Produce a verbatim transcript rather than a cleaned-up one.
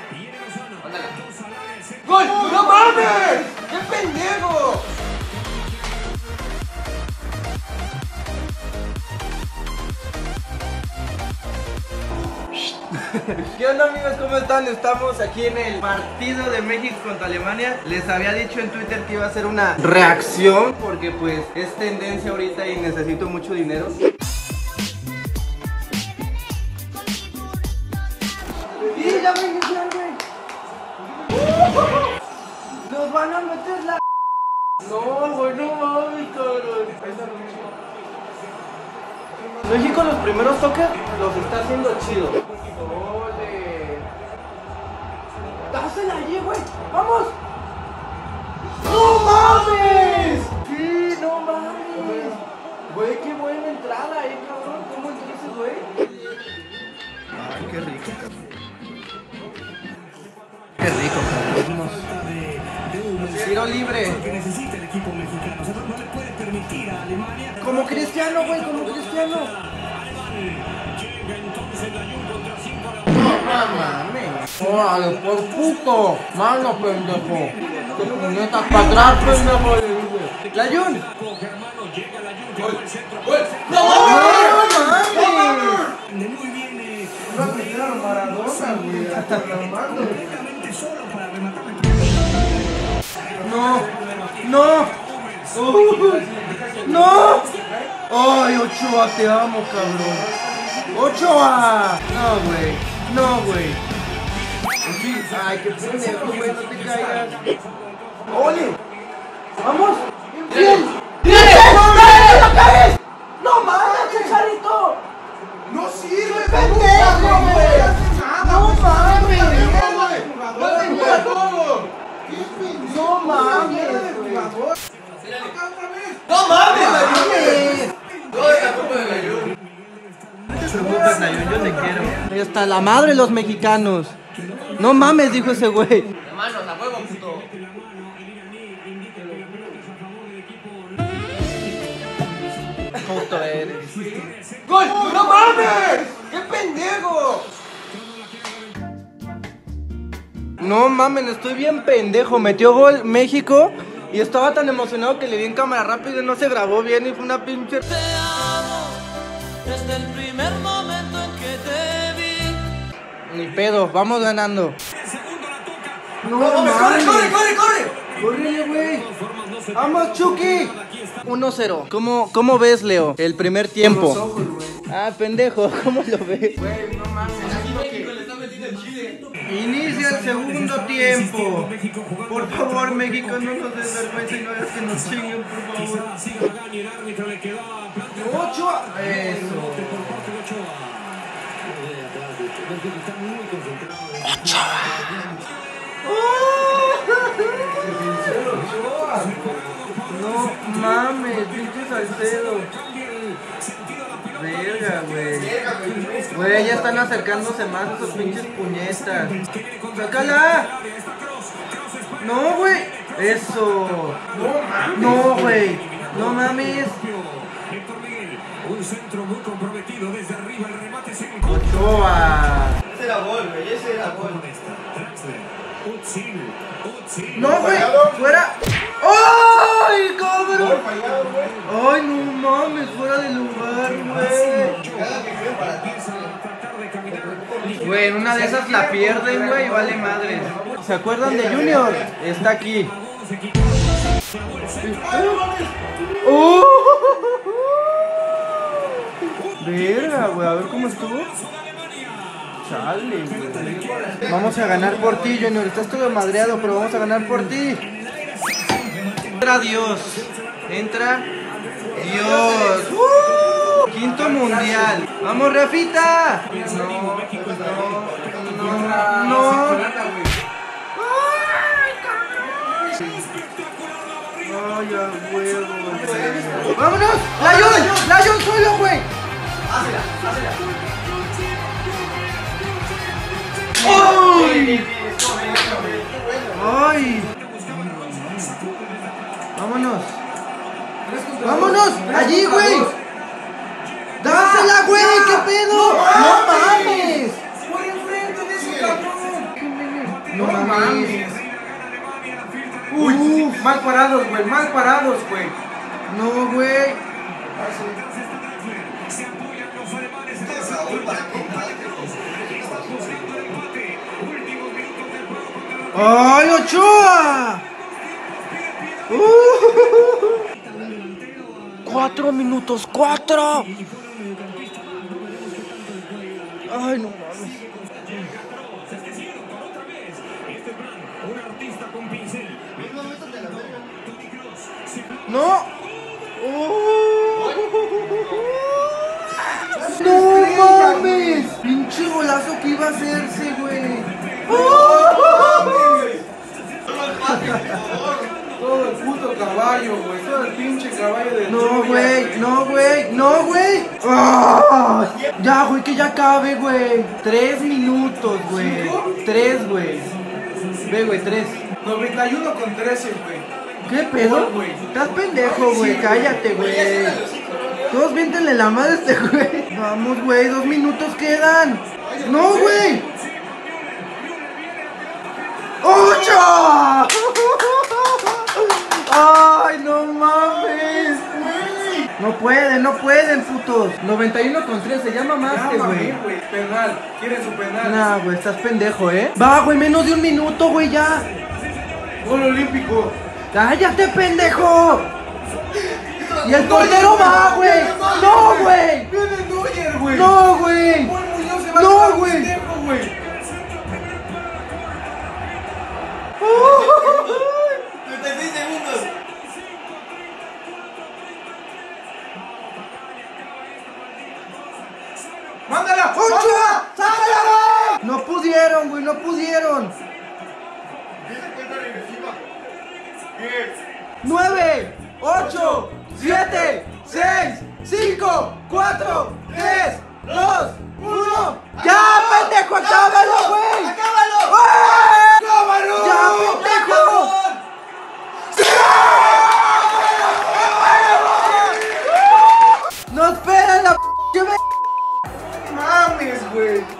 ¡Gol! ¡No mames! ¡Qué pendejo! ¿Qué onda, amigos? ¿Cómo están? Estamos aquí en el partido de México contra Alemania. Les había dicho en Twitter que iba a ser una reacción porque pues es tendencia ahorita y necesito mucho dinero. ¡Y ya ven, güey! ¡Nos van a meter la... No, güey, no mames, cabrón. México los primeros toques los está haciendo chido. ¡Ole! ¡Dásela allí, güey! ¡Vamos! ¡No mames! ¡Sí, no mames! Güey, qué buena entrada, eh, cabrón. ¿Cómo entró ese güey? Ay, qué rico, cabrón. Qué rico, cabrón. Tiro libre. Como Cristiano, güey, como Cristiano. No mames. Órale, por puto. Mano, pendejo. Te puñetas para atrás, pendejo. Layún. ¡No mames! No Maradona, güey. Hasta la mano. No, no, uh, no. Ay, Ochoa, te amo, cabrón. Ochoa. No, güey, no, güey. Ay, qué pendejo, güey, no te caigas. Oye, vamos. Bien. ¡Bien! ¡No lo cagues! ¡No mames, Chicharito! ¡No sirve, pendejo, güey! ¡No mames! ¡No mames! ¡No mames, Layún! ¡No es la culpa de Layún! No te preocupes, Layún, yo te quiero. Hasta la madre los mexicanos. No mames, dijo ese güey. Hermano, la huevo, puto. Puto eres. ¡Gol! ¡No mames! ¡Qué pendejo! No mames, estoy bien pendejo. Metió gol México y estaba tan emocionado que le di en cámara rápido y no se grabó bien y fue una pinche... Te amo desde el primer momento en que te vi. Ni pedo, vamos ganando. No, ¡No mames! ¡Corre, corre, corre, corre! ¡Córrele, güey! ¡Vamos, Chucky! uno cero. ¿Cómo, ¿Cómo ves, Leo? El primer tiempo. Ojos, Ah, pendejo, ¿cómo lo ves? güey, no mames. Aquí México le está metiendo el chile. Inicia el segundo tiempo. Por favor, México, no nos des vergüenza y no hagas que nos chinguen, por favor. Ochoa. Eso. Ochoa. No mames, pinche Salcedo. Verga, güey. Güey, ya están acercándose más esos pinches puñetas. ¡Sácala! No, güey. Eso. No, güey. No mames. Un centro muy comprometido desde arriba, el remate se Ochoa. Ese era gol, güey, ese era gol. No, güey. Fuera. ¡Ay, cabrón! ¡Ay, no mames! Fuera de lugar, güey. Güey, en una de esas la pierden, güey, vale madre. ¿Se acuerdan de Junior? Está aquí. ¡Oh! Verga, güey, a ver cómo estuvo. Chale, güey. Vamos a ganar por ti, Junior. Estás todo madreado, pero vamos a ganar por ti. Entra Dios. Entra Dios. ¡Uh! Quinto mundial. ¡Vamos, Rafita! No, no, no, no. Ay, a huevo, güey. ¡Vámonos! ¡Layún! ¡Layún solo, güey! Házela, házela. ¡Ay! ¡Ay! ¡Vámonos! ¡Vámonos! ¡Allí, güey! ¡Dásela, güey! ¿Qué pedo? ¡No mames! ¡Por enfrente de ese cabrón! mames. Uy, Uf. mal parados, güey, mal parados, güey. No, güey. Raúl, ¿para qué? ¡Ay, Ochoa! Uh. Cuatro minutos, cuatro. Ay, no mames. No. Oh. No mames. Pinche golazo que iba a hacerse, güey. Todo el puto caballo, güey. Todo el pinche caballo de No, Troya, güey, no, güey, no, güey. Ah, ya, güey, que ya acabe, güey. Tres minutos, güey. ¿Cinco? Tres, güey. Ve, güey, tres. noventa y uno con trece, güey. ¿Qué pedo? Gol, güey. Estás pendejo, güey. Sí, Cállate, güey. Todos viéntenle la madre a este güey. Vamos, güey, dos minutos quedan. No, güey. ¡Ocho! ¡Ay, no mames! No pueden, no pueden, putos. noventa y uno con tres, se llama más que, Ya, güey. mami, güey. Penal. Quieren su penal. Nah, güey, estás pendejo, ¿eh? Va, güey, menos de un minuto, güey, ya. Gol olímpico. ¡Cállate, pendejo! Y el portero va, güey. No, güey. Viene Neuer, güey. No, güey. Paul Muñoz se va No, a güey. tiempo, güey. treinta y seis segundos. ¡Mándala! ¡Ochoa! ¡Sácala, güey! No pudieron, güey, no pudieron. Nueve, ocho, siete, seis, cinco, cuatro, tres, dos, uno. ¡Ya, pendejo! ¡Acábalo, güey! ¡Acábalo! ¡Güey! ¡Acábalo! ¡Ya, pendejo! ¡No esperan la p*** ¡Mames, güey!